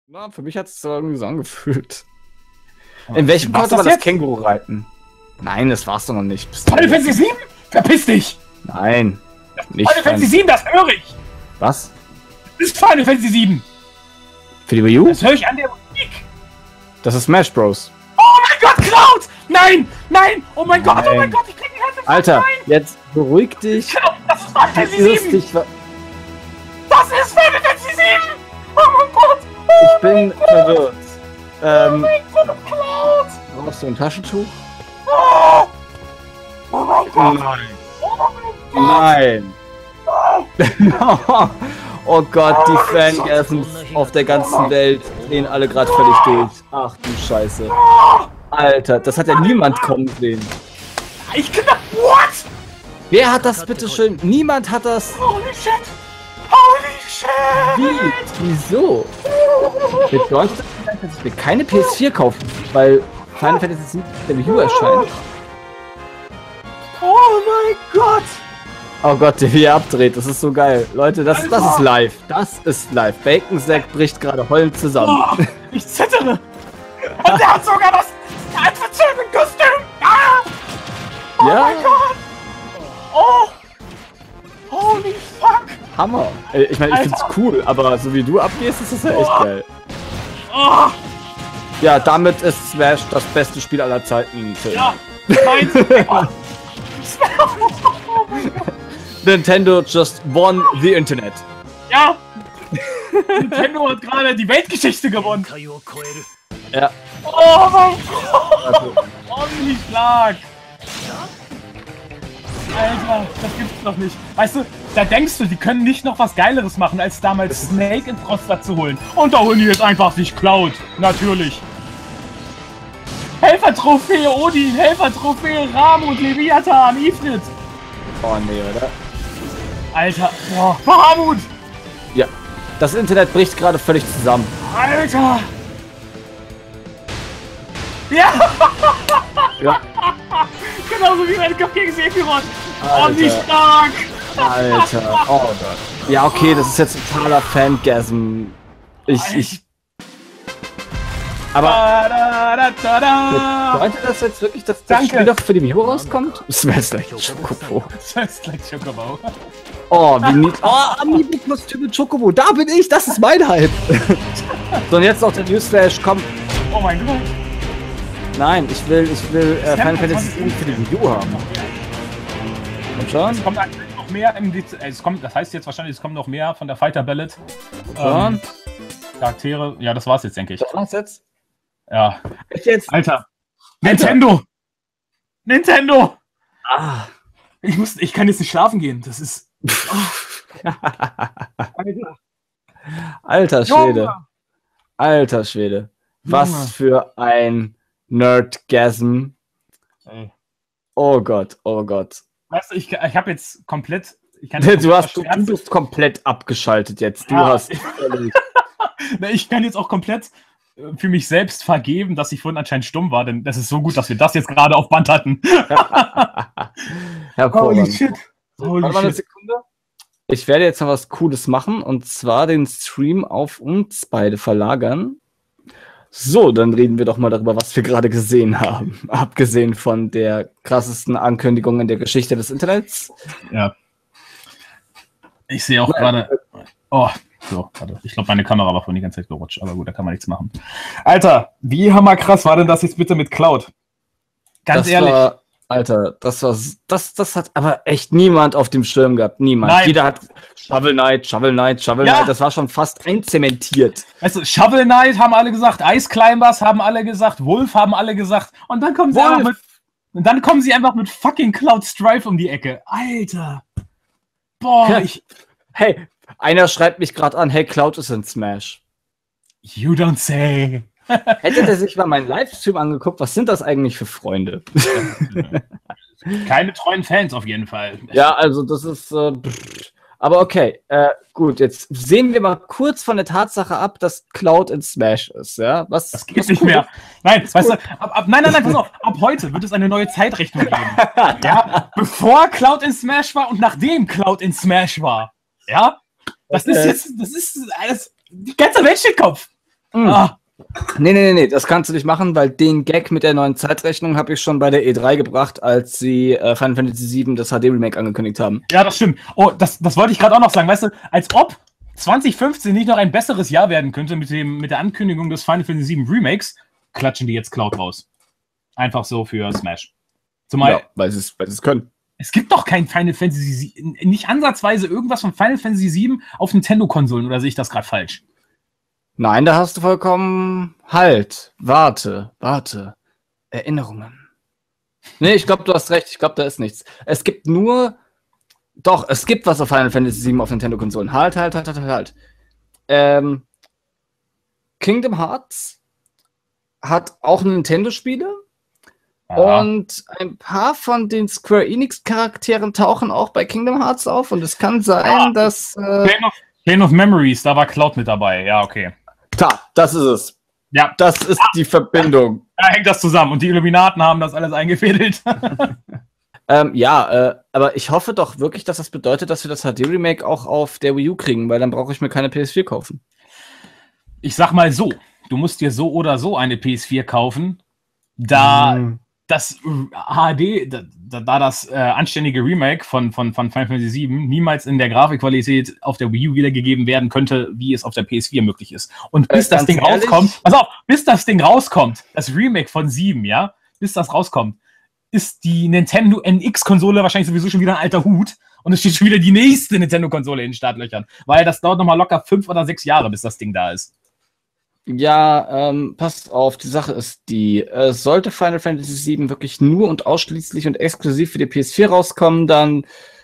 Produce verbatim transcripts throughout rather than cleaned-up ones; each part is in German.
Na, für mich hat es so irgendwie so angefühlt. In welchem konnte man das Känguru reiten? Nein, das war's doch noch nicht. Final Fantasy sieben? Verpiss dich! Nein. Nicht Final Fantasy sieben, das höre ich! Was? Das ist Final Fantasy sieben! Für die Wii U? Das höre ich an der Musik! Das ist Smash Bros. Oh mein Gott, Cloud! Nein! Nein! Oh mein Gott, oh mein Gott, ich krieg die ganze Zeit Alter, rein. jetzt beruhig dich. Das ist Final Fantasy sieben! Dich Das ist Final Fantasy sieben! Oh mein Gott! Oh ich bin verwirrt. Ähm, oh mein Gott, Cloud! Brauchst du ein Taschentuch? Oh, oh mein Gott! Nein. Oh mein Gott! Nein. Oh Gott, die Fangasms auf der ganzen Welt drehen alle gerade völlig durch. Ach du Scheiße. Alter, das hat ja niemand kommen sehen. Ich knapp. What? Wer hat das bitte schön? Niemand hat das. Holy shit! Holy shit! Wie? Wieso? Bedeutet das, dass ich mir keine P S vier kaufen, weil Final Fantasy sieben der Wii U erscheint? Oh mein Gott! Oh Gott, der wie er abdreht, das ist so geil. Leute, das, das ist live. Das ist live. Bacon Sack bricht gerade heulend zusammen. Oh, ich zittere! Und der hat sogar das Adventure-Kostüm! Ah! Oh Ja. mein Gott! Oh! Holy fuck! Hammer. Äh, Ich meine, ich find's cool, aber so wie du abgehst, ist das ja echt Oh. geil. Oh! Ja, damit ist Smash das beste Spiel aller Zeiten. Phil. Ja! Meins! Oh. Oh mein Gott! Nintendo just won the Internet. Ja! Nintendo hat gerade die Weltgeschichte gewonnen! Ja. Oh mein Gott! Omnischlag! Alter, das gibt's doch nicht. Weißt du, da denkst du, die können nicht noch was Geileres machen, als damals Snake in Froster zu holen. Und da holen die jetzt einfach sich Cloud. Natürlich. Helfertrophäe Odin, Helfertrophäe Ram und Leviathan, Ifrit. Oh nee, oder? Alter, boah, Bahamut! Ja. Das Internet bricht gerade völlig zusammen. Alter! Ja! Ja. Genauso wie mein Kampf gegen Sephiroth! Alter. Omnistark! Alter. Oh Gott. Ja, okay, das ist jetzt totaler Fangasm. Ich, ich. Aber. Da, da, da, da. Bedeutet das jetzt wirklich, dass das Danke. Spiel doch für die Wii U rauskommt? Smells like Chocobo. Das ist like Chocobo. Oh, wie niedlich. Oh, Amiibo-Kostüm mit Chocobo. Da bin ich, das ist mein Hype. So, und jetzt noch der Newsflash. Komm. Oh mein Gott. Nein, ich will, ich will äh, Final Fantasy sieben für die Wii U haben. Komm schon. Es kommt eigentlich noch mehr im Dez äh, es kommt, das heißt jetzt wahrscheinlich, es kommt noch mehr von der Fighter Ballad. Schon. Ähm, Charaktere. Ja, das war's jetzt, denke ich. Das war's jetzt? Ja. Ich jetzt? Alter. Nintendo! Nintendo! Ah. Ich muss, ich kann jetzt nicht schlafen gehen. Das ist. Oh. Alter. Alter Schwede. Junge. Alter Schwede. Was Junge. für ein Nerdgasm. Ey. Oh Gott, oh Gott. Weißt du, ich, ich habe jetzt komplett. Ich kann Du, hast, du, du bist komplett abgeschaltet jetzt. Du Ja. hast. Na, ich kann jetzt auch komplett äh, für mich selbst vergeben, dass ich vorhin anscheinend stumm war, denn das ist so gut, dass wir das jetzt gerade auf Band hatten. Hervorragend. shit. Holy Warte mal eine shit. Sekunde. Ich werde jetzt noch was Cooles machen und zwar den Stream auf uns beide verlagern. So, dann reden wir doch mal darüber, was wir gerade gesehen haben. Abgesehen von der krassesten Ankündigung in der Geschichte des Internets. Ja. Ich sehe auch gerade. Oh, so, warte. Ich glaube, meine Kamera war vorhin die ganze Zeit gerutscht, aber gut, da kann man nichts machen. Alter, wie hammerkrass war denn das jetzt bitte mit Cloud? Ganz das ehrlich. War, Alter, das war. Das, das hat aber echt niemand auf dem Schirm gehabt. Niemand. Nein. Jeder hat Shovel Knight, Shovel Knight, Shovel Ja. Knight. Das war schon fast einzementiert. Weißt du, Shovel Knight haben alle gesagt, Ice Climbers haben alle gesagt, Wolf haben alle gesagt und dann kommen sie Wolf. einfach mit, und dann kommen sie einfach mit fucking Cloud Strife um die Ecke. Alter. Boah, Ja. ich. Hey, einer schreibt mich gerade an, hey, Cloud ist in Smash. You don't say. Hätte der sich mal meinen Livestream angeguckt, was sind das eigentlich für Freunde? Keine treuen Fans auf jeden Fall. Ja, also das ist. Äh, pff. Aber okay, äh, gut, jetzt sehen wir mal kurz von der Tatsache ab, dass Cloud in Smash ist, ja? Was, Das geht was nicht cool. mehr. Nein, weißt du, ab, ab, nein, nein, nein, pass auf. Ab heute wird es eine neue Zeitrechnung geben. Ja, bevor Cloud in Smash war und nachdem Cloud in Smash war. Ja, das ist Okay. jetzt, das ist alles, die ganze Welt steht Kopf. Mhm. Ah. Nee, nee, nee, nee, das kannst du nicht machen, weil den Gag mit der neuen Zeitrechnung habe ich schon bei der E drei gebracht, als sie äh, Final Fantasy sieben das H D-Remake angekündigt haben. Ja, das stimmt. Oh, das, das wollte ich gerade auch noch sagen. Weißt du, als ob zwanzig fünfzehn nicht noch ein besseres Jahr werden könnte mit, dem, mit der Ankündigung des Final Fantasy sieben Remakes, klatschen die jetzt Cloud raus. Einfach so für Smash. Zumal, ja, weil sie es können. Es gibt doch kein Final Fantasy sieben, nicht ansatzweise irgendwas von Final Fantasy sieben auf Nintendo-Konsolen, oder sehe ich das gerade falsch? Nein, da hast du vollkommen Halt. Warte, warte. Erinnerungen. Nee, ich glaube, du hast recht. Ich glaube, da ist nichts. Es gibt nur... Doch, es gibt was auf Final Fantasy sieben auf Nintendo-Konsolen. Halt, halt, halt, halt, halt. Ähm, Kingdom Hearts hat auch Nintendo-Spiele. Aha. Und ein paar von den Square Enix-Charakteren tauchen auch bei Kingdom Hearts auf. Und es kann sein, ah, dass... Äh, Chain of, Chain of Memories, da war Cloud mit dabei. Ja, okay. Ta, das ist es. Ja. Das ist ah, die Verbindung. Da hängt das zusammen. Und die Illuminaten haben das alles eingefädelt. ähm, ja, äh, aber ich hoffe doch wirklich, dass das bedeutet, dass wir das H D-Remake auch auf der Wii U kriegen, weil dann brauche ich mir keine P S vier kaufen. Ich sag mal so, du musst dir so oder so eine P S vier kaufen, da hm. das H D, da, da das äh, anständige Remake von, von, von Final Fantasy sieben niemals in der Grafikqualität auf der Wii U wiedergegeben werden könnte, wie es auf der P S vier möglich ist. Und bis äh, das Ding ehrlich? rauskommt, pass auf, bis das Ding rauskommt, das Remake von sieben, ja, bis das rauskommt, ist die Nintendo N X-Konsole wahrscheinlich sowieso schon wieder ein alter Hut und es steht schon wieder die nächste Nintendo-Konsole in den Startlöchern, weil das dauert nochmal locker fünf oder sechs Jahre, bis das Ding da ist. Ja, ähm, passt auf, die Sache ist die, äh, sollte Final Fantasy sieben wirklich nur und ausschließlich und exklusiv für die P S vier rauskommen, dann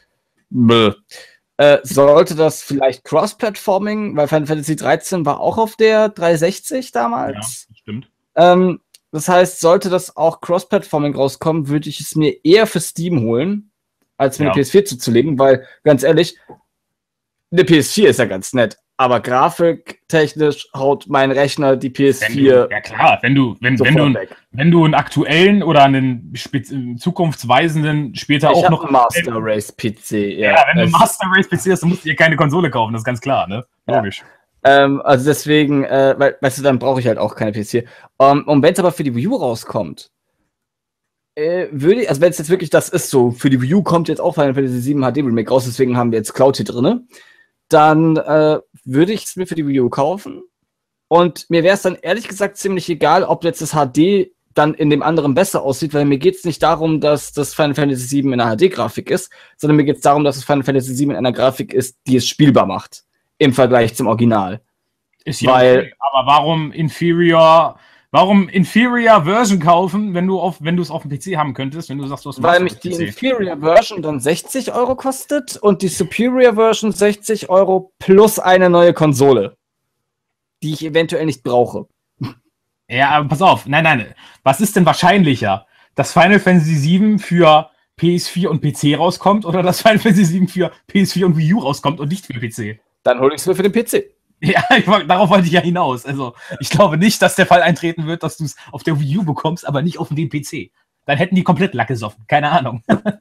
äh, sollte das vielleicht Cross-Platforming, weil Final Fantasy dreizehn war auch auf der dreihundertsechzig damals. Ja, stimmt. Ähm, das heißt, sollte das auch Cross-Platforming rauskommen, würde ich es mir eher für Steam holen, als mir ja. eine P S vier zuzulegen, weil, ganz ehrlich, eine P S vier ist ja ganz nett. Aber grafiktechnisch haut mein Rechner die P S vier. Du, ja klar, wenn du, wenn, wenn, du, wenn du einen aktuellen oder einen zukunftsweisenden später ich auch noch. einen Master Race P C, ja. Ja, wenn du einen Master Race P C hast, dann musst du dir keine Konsole kaufen, das ist ganz klar, ne? Logisch. Ja. Ähm, also deswegen, äh, weil, weißt du, dann brauche ich halt auch keine P S vier. Um, und wenn es aber für die Wii U rauskommt, äh, würde ich, also wenn es jetzt wirklich das ist so, für die Wii U kommt jetzt auch Final Fantasy sieben H D Remake raus, deswegen haben wir jetzt Cloud hier drin. Dann äh, würde ich es mir für die Wii U kaufen. Und mir wäre es dann ehrlich gesagt ziemlich egal, ob jetzt das H D dann in dem anderen besser aussieht, weil mir geht es nicht darum, dass das Final Fantasy sieben in einer H D-Grafik ist, sondern mir geht es darum, dass das Final Fantasy sieben in einer Grafik ist, die es spielbar macht. Im Vergleich zum Original. Ist ja weil, okay, aber warum inferior... Warum Inferior Version kaufen, wenn du auf, wenn du es auf dem P C haben könntest, wenn du sagst, du hast weil mich die Inferior Version dann sechzig Euro kostet und die Superior Version sechzig Euro plus eine neue Konsole, die ich eventuell nicht brauche. Ja, aber pass auf, nein, nein, was ist denn wahrscheinlicher? Dass Final Fantasy sieben für P S vier und P C rauskommt oder dass Final Fantasy sieben für P S vier und Wii U rauskommt und nicht für P C? Dann hole ich es mir für den P C. Ja, ich, darauf wollte ich ja hinaus. Also, ich glaube nicht, dass der Fall eintreten wird, dass du es auf der Wii U bekommst, aber nicht auf dem P C. Dann hätten die komplett Lack gesoffen. Keine Ahnung.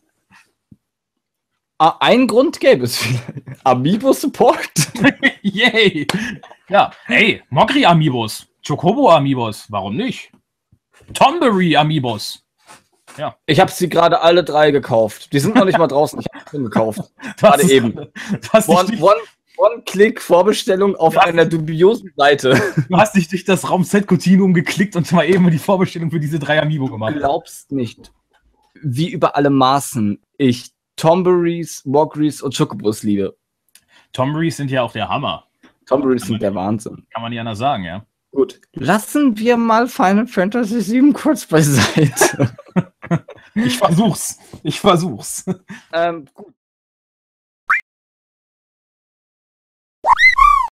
Ah, ein Grund gäbe es vielleicht. Amiibo-Support? Yay! Ja, hey, Mogri-Amiibos, Chocobo-Amiibos, warum nicht? Tomberry-Amiibos. Ja. Ich habe sie gerade alle drei gekauft. Die sind noch nicht mal draußen. Ich habe sie gekauft. Gerade eben. One, one, One-Click-Vorbestellung auf ja. einer dubiosen Seite. Du hast dich durch das Raumset Continuum geklickt und mal eben die Vorbestellung für diese drei Amiibo gemacht. Du glaubst nicht, wie über alle Maßen ich Tomberries, Mogris und Chocobos liebe. Tomberries sind ja auch der Hammer. Tomberries sind der Wahnsinn. Kann man nicht anders sagen, ja. Gut. Lassen wir mal Final Fantasy sieben kurz beiseite. Ich versuch's. Ich versuch's. Ähm, gut.